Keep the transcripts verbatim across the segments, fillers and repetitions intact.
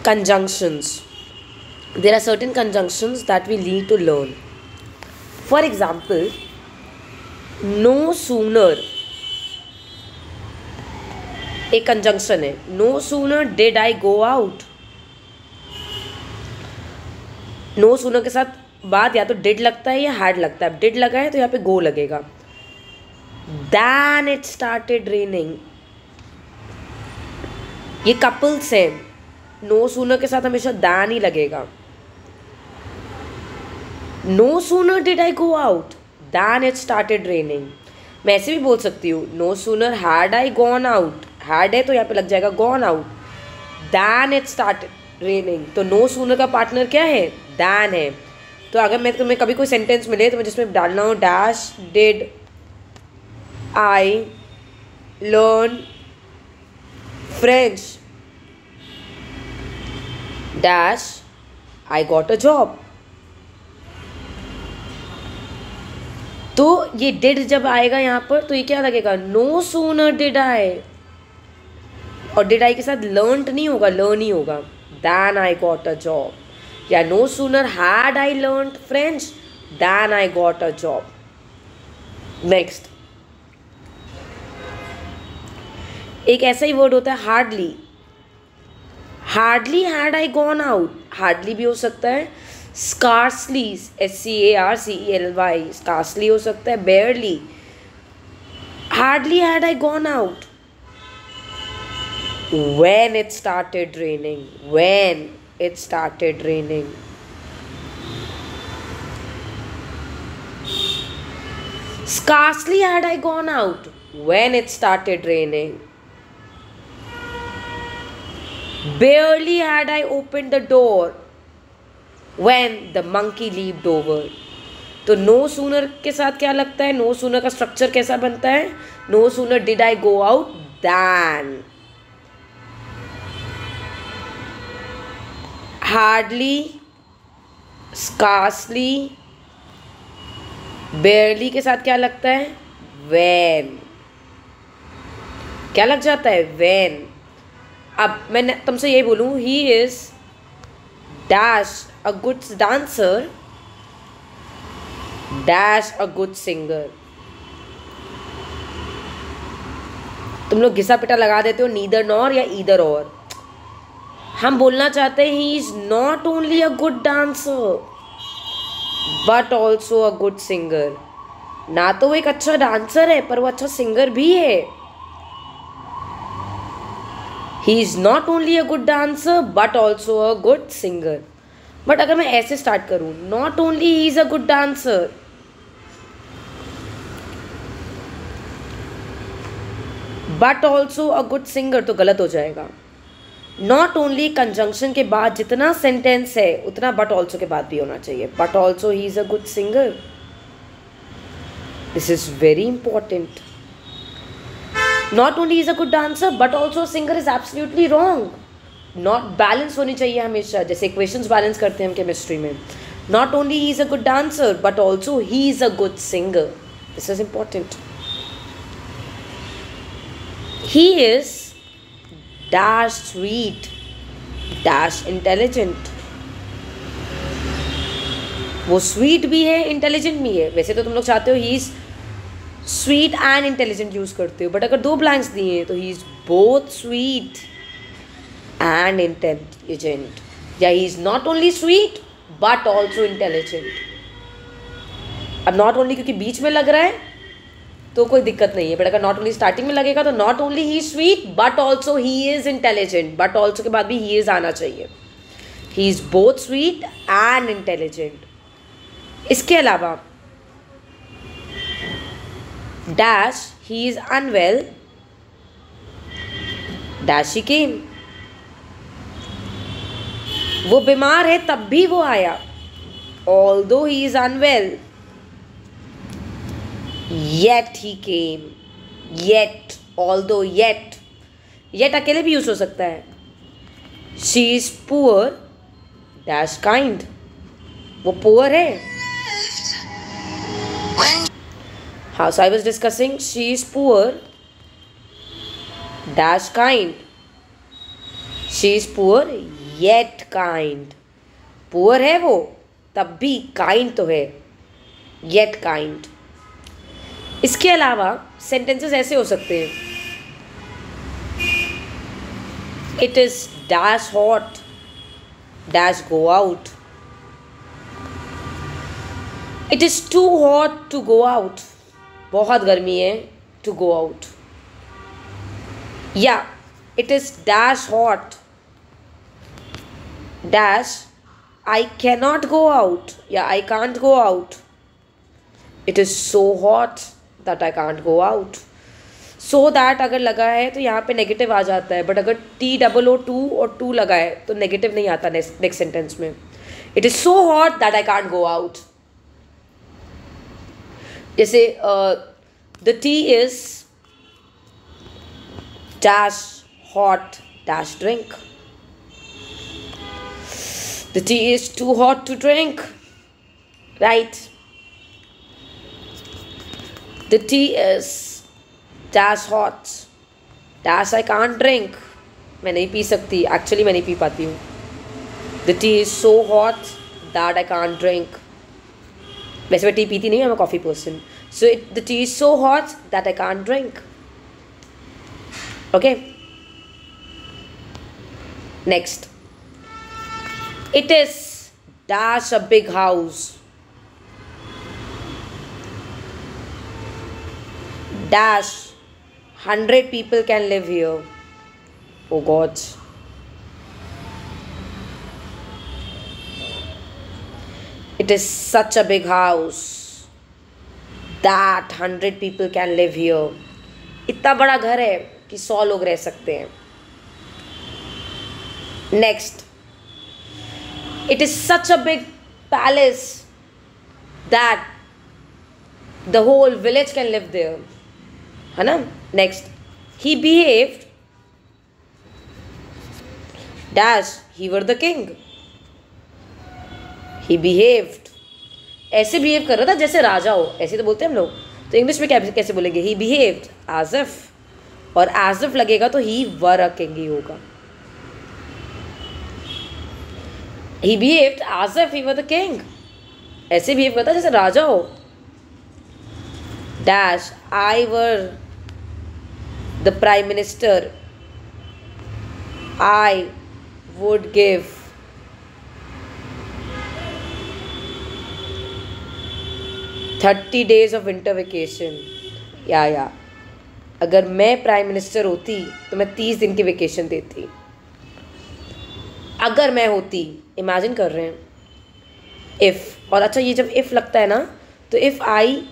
Conjunctions. There are certain conjunctions that we need to learn. For example, no sooner, एक conjunction है, no sooner did I go out. no sooner के साथ बाद या तो did लगता है या had लगता है. did लगा है तो यहाँ पे go लगेगा. Then it started raining. ये couples है, no sooner के साथ हमेशा then ही लगेगा. No sooner did I go out than it started raining. मैं ऐसे भी बोल सकती हूँ, no sooner had I gone out. had है तो यहाँ पे लग जाएगा gone out. Than it started raining. तो no sooner का पार्टनर क्या है? than है. तो अगर मैं तुम्हें कभी कोई सेंटेंस मिले तो मैं जिसमें डालना हूँ dash did I learn French dash I got a job. तो ये डिड जब आएगा यहाँ पर तो ये क्या लगेगा? No sooner did I. और डिड आई के साथ लर्नड नहीं होगा, लर्न ही होगा. Then I got a job. या no sooner had I learned French then I got a job. Next, एक ऐसा ही वर्ड होता है hardly. Hardly had I gone out. Hardly भी हो सकता है. Scarcely, S C A R C E L Y, scarcely हो सकता है. Barely. Hardly had I gone out. When it started raining. When it started raining. Scarcely had I gone out when it started raining. Barely had I opened the door when the monkey leaped over. तो no sooner के साथ क्या लगता है? no sooner का structure कैसा बनता है? no sooner did I go out than. Hardly, scarcely, barely के साथ क्या लगता है? वैन. क्या लग जाता है? वैन. अब मैं तुमसे यही बोलूँ, he is dash a good dancer dash a good singer. तुम लोग घिसा पिटा लगा देते हो नीदर नॉर या ईदर और. हम बोलना चाहते हैं he is not only a good dancer but also a good singer. ना तो वो एक अच्छा डांसर है पर वो अच्छा सिंगर भी है. He is not only a good dancer but also a good singer. But अगर मैं ऐसे स्टार्ट करूं, not only he is a good dancer but also a good singer, तो गलत हो जाएगा. नॉट ओनली कंजंक्शन के बाद जितना सेंटेंस है उतना बट ऑल्सो के बाद भी होना चाहिए. But also he is a good singer. This is very important. Not only is a good dancer but also singer is absolutely wrong. Not balance होनी चाहिए हमेशा, जैसे इक्वेशंस बैलेंस करते हैं हम केमिस्ट्री में. Not only he is a good dancer but also he is a good singer. This is important. He is dash sweet dash intelligent. वो sweet भी है, इंटेलिजेंट भी है. वैसे तो तुम लोग चाहते हो he is sweet and intelligent use करते हो, बट अगर दो ब्लैंक्स दिए हैं तो he is both sweet and intelligent. या he is not only sweet but also intelligent. अब नॉट ओनली क्योंकि बीच में लग रहा है तो कोई दिक्कत नहीं है, बट अगर नॉट ओनली स्टार्टिंग में लगेगा तो not only he sweet but also he is intelligent. But also के बाद भी ही इज आना चाहिए. He is both sweet and intelligent. इसके अलावा dash he is unwell dash he came. वो बीमार है तब भी वो आया. Although he is unwell yet he came. yet, although yet. yet अकेले भी यूज हो सकता है. she is poor dash kind. वो poor है. हाँ, so I was discussing she is poor dash kind. she is poor yet kind. Poor है वो, तब भी काइंड तो है, येट काइंड। इसके अलावा सेंटेंसेस ऐसे हो सकते हैं, it is dash hot, dash go out. It is too hot to go out, बहुत गर्मी है, टू गो आउट। या it is dash hot, dash I cannot go out या I can't go out. It is so hot that I can't go out. So that अगर लगा है तो यहाँ पे नेगेटिव आ जाता है, बट अगर टी डबल ओ टू और टू लगा है तो नेगेटिव नहीं आता नेक्स्ट सेंटेंस में। It is so hot that I can't go out. जैसे the tea is dash hot dash drink. The tea is too hot to drink, right. The tea is dash hot dash I can't drink. मैं नहीं P सकती, actually मैं नहीं पी पाती हूँ। The tea is so hot that I can't drink. वैसे मैं टी पीती नहीं, I am a coffee person. So it the tea is so hot that I can't drink. Okay, next, it is dash a big house, dash hundred people can live here. Oh God. It is such a big house that hundred people can live here. इतना बड़ा घर है कि सौ लोग रह सकते हैं। Next, it is such a big palace that the whole village can live there. है ना। Next, he behaved dash he were the king. He behaved, ऐसे बिहेव कर रहा था जैसे राजा हो, ऐसे तो बोलते हैं हम लोग। तो इंग्लिश में क्या कैसे बोलेंगे? ही बिहेव्ड एज इफ, और एज इफ लगेगा तो ही वर अ किंग ही होगा। He behaved as if he were the king, ऐसे बिहेव करता जैसे राजा हो। Dash I were the prime minister, I would give thirty days of winter vacation। या या अगर मैं प्राइम मिनिस्टर होती तो मैं तीस दिन की वेकेशन देती। अगर मैं होती, इमेजिन कर रहे हैं इफ़। और अच्छा, ये जब इफ़ लगता है ना तो इफ़ आई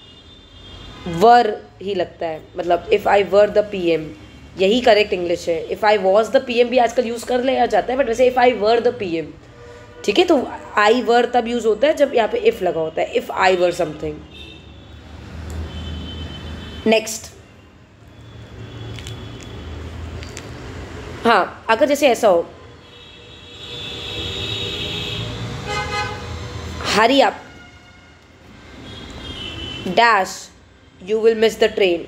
वर ही लगता है, मतलब if I were the P M, यही करेक्ट इंग्लिश है। If I was the P M भी आजकल यूज़ कर लिया जाता है, बट वैसे if I were the P M, ठीक है। तो आई वर तब यूज़ होता है जब यहाँ पे इफ़ लगा होता है, if I were something. Next, हाँ, अगर जैसे ऐसा हो, hurry up dash you will miss the train।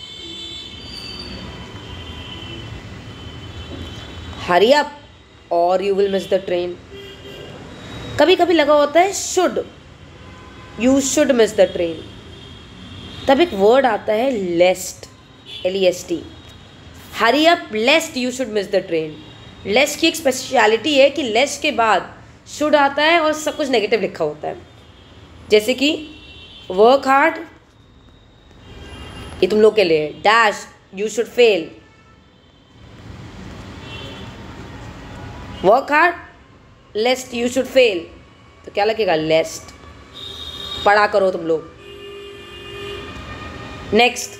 hurry up or you will miss the train। कभी कभी लगा होता है should, you should miss the train। तब एक वर्ड आता है lest, L E S T। hurry up lest you should miss the train। lest की एक स्पेशलिटी है कि lest के बाद should आता है और सब कुछ नेगेटिव लिखा होता है। जैसे कि work hard, ये तुम लोग के लिए, dash you should fail. Work hard lest you should fail, तो क्या लगेगा? लेस्ट। पढ़ा करो तुम लोग। Next,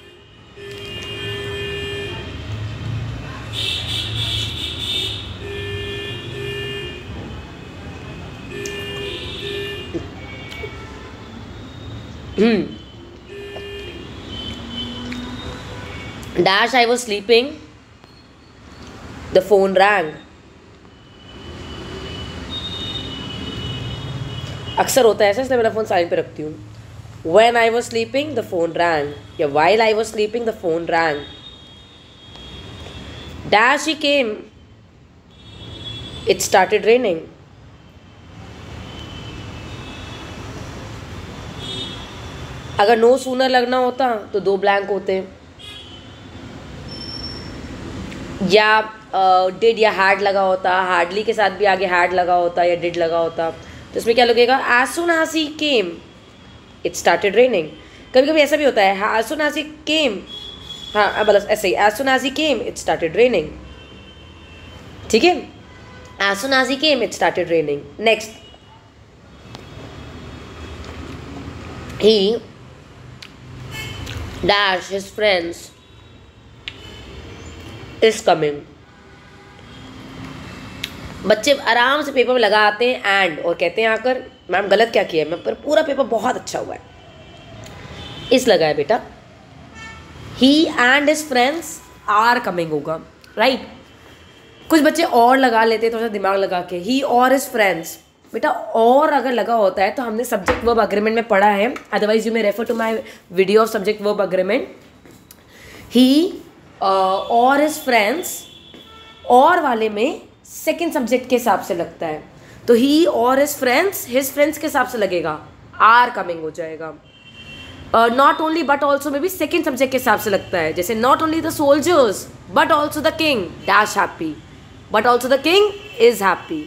hmm Dash I was sleeping, the phone rang। अक्सर होता है ऐसा, इसलिए मेरा फ़ोन साइलेंट पे रखती हूँ। When I was sleeping, the phone rang, या while I was sleeping, the phone rang। Dash he came, It started raining. अगर नो सूनर लगना होता तो दो ब्लैंक होते, या डिड uh, या हैड लगा होता, हार्डली के साथ भी आगे हैड लगा होता या डिड लगा होता, तो इसमें क्या लगेगा? As soon as he came it started raining. कभी कभी ऐसा भी होता है, एज सुन एज ही केम, हाँ मतलब ऐसे ही, as soon as he came it started raining. ठीक है, as soon as he came it started raining. Next, he dash his friends is coming. बच्चे आराम से पेपर में लगाते हैं एंड और कहते हैं आकर मैम गलत क्या किया है, मैं पर पूरा पेपर बहुत अच्छा हुआ है. इस लगा है बेटा, he and his friends are coming होगा, राइट right? कुछ बच्चे और लगा लेते हैं थोड़ा सा दिमाग लगा के, ही और हिज फ्रेंड्स. बेटा और अगर लगा होता है तो हमने सब्जेक्ट वर्ब अग्रीमेंट में पढ़ा है, otherwise you may refer to my video of subject verb agreement. He और हिज फ्रेंड्स और वाले में सेकंड सब्जेक्ट के हिसाब से लगता है, तो ही और हिज फ्रेंड्स हिज फ्रेंड्स के हिसाब से लगेगा, आर कमिंग हो जाएगा. नॉट ओनली बट ऑल्सो में भी सेकंड सब्जेक्ट के हिसाब से लगता है, जैसे not only the soldiers but also the king dash happy, but also the king is happy.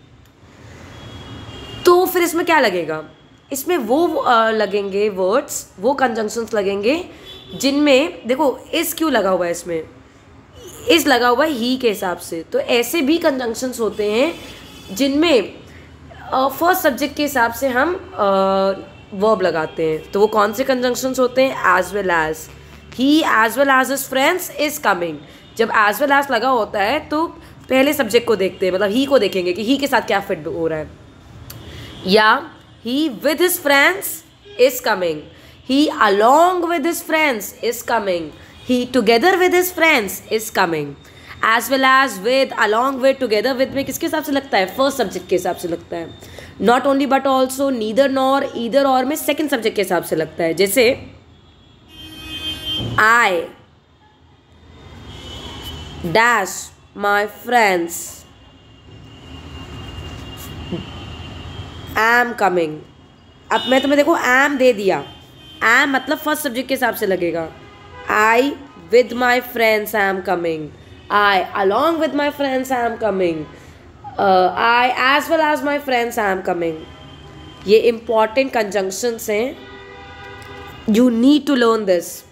तो फिर इसमें क्या लगेगा? इसमें वो uh, लगेंगे वर्ड्स, वो कंजंक्शंस लगेंगे जिनमें देखो इस क्यों लगा हुआ है, इसमें इस लगा हुआ है ही के हिसाब से. तो ऐसे भी कंजंक्शंस होते हैं जिनमें फर्स्ट uh, सब्जेक्ट के हिसाब से हम वर्ब uh, लगाते हैं. तो वो कौन से कंजंक्शंस होते हैं? As well as, he as well as his friends is coming. जब एज वेल एज लगा होता है तो पहले सब्जेक्ट को देखते हैं, मतलब ही को देखेंगे कि ही के साथ क्या फिट हो रहा है. या he with his friends is coming, he along with his friends is coming, he together with his friends is coming. as well as with, along with, together with में किसके हिसाब से लगता है? फर्स्ट सब्जेक्ट के हिसाब से लगता है. Not only but also, neither nor, either और में सेकेंड सब्जेक्ट के हिसाब से लगता है. जैसे I dash my friends am coming. अब मैं तुम्हें देखो am दे दिया, am मतलब फर्स्ट सब्जेक्ट के हिसाब से लगेगा. I with my friends am coming, I along with my friends am coming, uh, I as well as my friends am coming. ये important conjunctions हैं, you need to learn this.